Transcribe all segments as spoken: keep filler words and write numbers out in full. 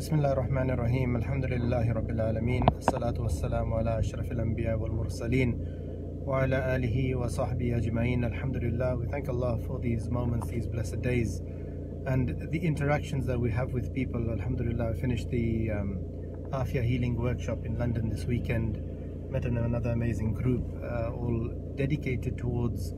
Bismillah ar-Rahman ar-Rahim. Alhamdulillahi Rabbil Alameen. As-salatu was-salamu ala ashrafil anbiya wal mursaleen wa ala alihi wa sahbihi ajma'een. Alhamdulillah. We thank Allah for these moments, these blessed days, and the interactions that we have with people. Alhamdulillah. I finished the um, Aafiyah healing workshop in London this weekend. Met another amazing group, uh, all dedicated towards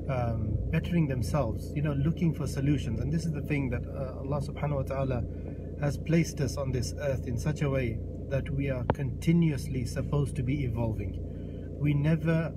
um, bettering themselves, you know, looking for solutions. And this is the thing that uh, Allah subhanahu wa ta'ala has placed us on this earth in such a way that we are continuously supposed to be evolving. We never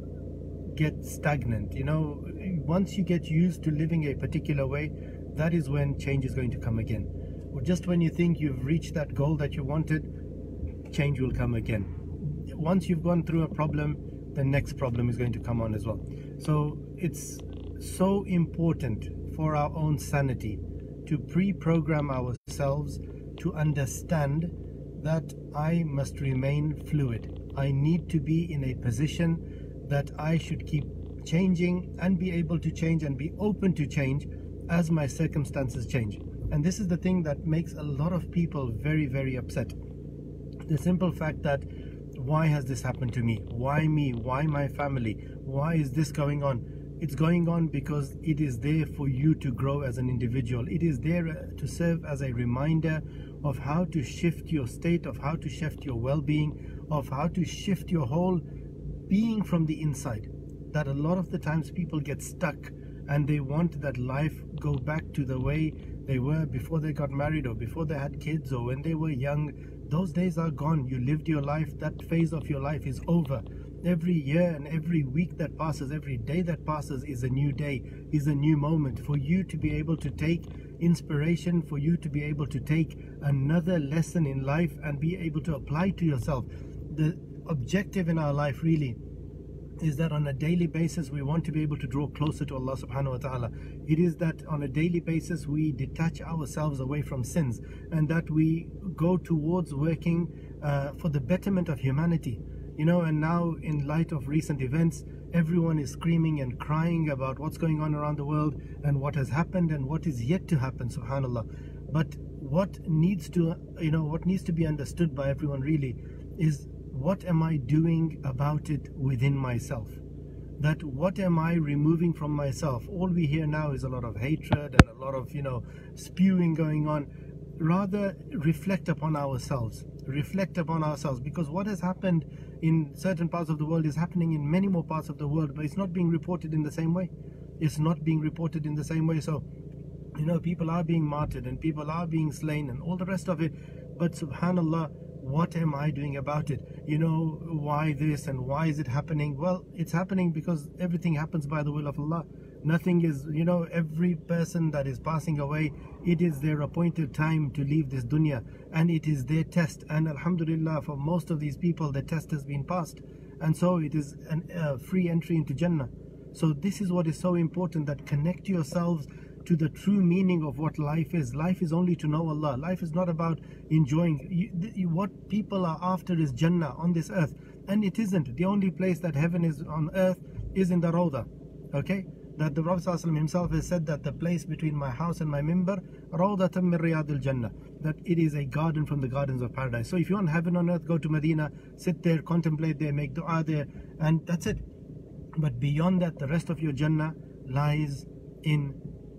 get stagnant. You know, once you get used to living a particular way, that is when change is going to come again. Or just when you think you've reached that goal that you wanted, change will come again. Once you've gone through a problem, the next problem is going to come on as well. So it's so important for our own sanity to pre-program ourselves to understand that I must remain fluid. I need to be in a position that I should keep changing and be able to change and be open to change as my circumstances change. And this is the thing that makes a lot of people very, very upset. The simple fact that, why has this happened to me? Why me? Why my family? Why is this going on? It's going on because it is there for you to grow as an individual. It is there to serve as a reminder of how to shift your state, of how to shift your well-being, of how to shift your whole being from the inside. That a lot of the times people get stuck and they want that life go back to the way they were before they got married or before they had kids or when they were young. Those days are gone. You lived your life. That phase of your life is over. Every year and every week that passes, every day that passes is a new day, is a new moment for you to be able to take inspiration, for you to be able to take another lesson in life and be able to apply to yourself. The objective in our life really is that on a daily basis we want to be able to draw closer to Allah subhanahu wa ta'ala. It is that on a daily basis we detach ourselves away from sins and that we go towards working uh, for the betterment of humanity. You know, and now in light of recent events, everyone is screaming and crying about what's going on around the world and what has happened and what is yet to happen, subhanallah. But what needs to, you know, what needs to be understood by everyone really is, what am I doing about it within myself? That what am I removing from myself? All we hear now is a lot of hatred and a lot of, you know, spewing going on. Rather reflect upon ourselves. Reflect upon ourselves, because what has happened in certain parts of the world is happening in many more parts of the world, but it's not being reported in the same way. It's not being reported in the same way. So, you know, people are being martyred and people are being slain and all the rest of it. But subhanallah, what am I doing about it? You know, why this and why is it happening? Well, it's happening because everything happens by the will of Allah. Nothing is, you know, every person that is passing away, it is their appointed time to leave this dunya and it is their test. And alhamdulillah, for most of these people, the test has been passed. And so it is a uh, free entry into Jannah. So this is what is so important, that connect yourselves to the true meaning of what life is. Life is only to know Allah. Life is not about enjoying. You, you, what people are after is Jannah on this earth. And it isn't. The only place that heaven is on earth is in the Rawdah. Okay? That the Prophet ﷺ himself has said that the place between my house and my mimbar, Rawdatan min Riyadil Jannah, that it is a garden from the gardens of paradise. So if you want heaven on earth, go to Medina, sit there, contemplate there, make dua there, and that's it. But beyond that, the rest of your Jannah lies in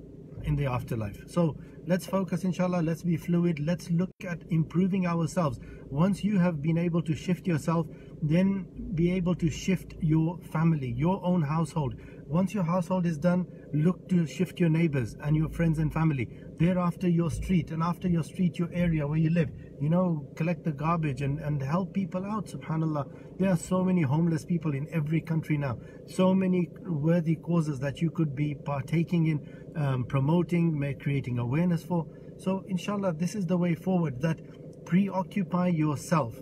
in the afterlife. So let's focus, inshallah. Let's be fluid. Let's look at improving ourselves. Once you have been able to shift yourself, then be able to shift your family, your own household. Once your household is done, look to shift your neighbors and your friends and family. Thereafter your street, and after your street, your area where you live. You know, collect the garbage and, and help people out, subhanallah. There are so many homeless people in every country now. So many worthy causes that you could be partaking in, um, promoting, creating awareness for. So inshallah, this is the way forward, that preoccupy yourself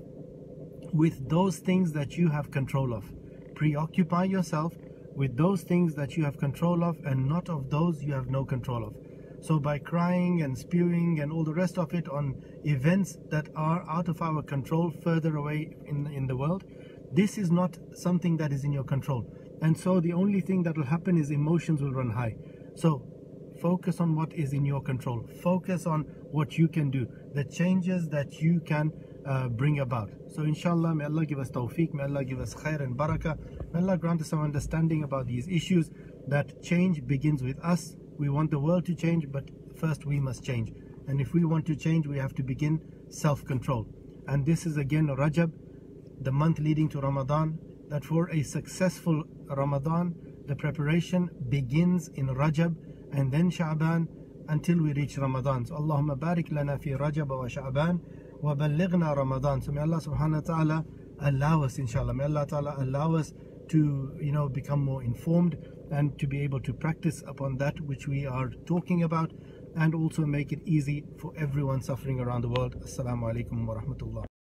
with those things that you have control of. Preoccupy yourself with those things that you have control of and not of those you have no control of. So by crying and spewing and all the rest of it on events that are out of our control further away in, in the world, this is not something that is in your control. And so the only thing that will happen is emotions will run high. So Focus on what is in your control. Focus on what you can do, the changes that you can uh, bring about. So inshallah, may Allah give us tawfiq, may Allah give us khair and barakah, may Allah grant us some understanding about these issues, that change begins with us. We want the world to change, but first we must change. And if we want to change, we have to begin self-control. And this is again Rajab, the month leading to Ramadan, that for a successful Ramadan, the preparation begins in Rajab and then Sha'ban until we reach Ramadan. So Allahumma barik lana fi Rajab wa Sha'ban wa ballighna Ramadan. So may Allah subhanahu wa ta'ala allow us, inshallah, may Allah ta'ala allow us to, you know, become more informed and to be able to practice upon that which we are talking about, and also make it easy for everyone suffering around the world. Assalamu alaikum wa rahmatullah.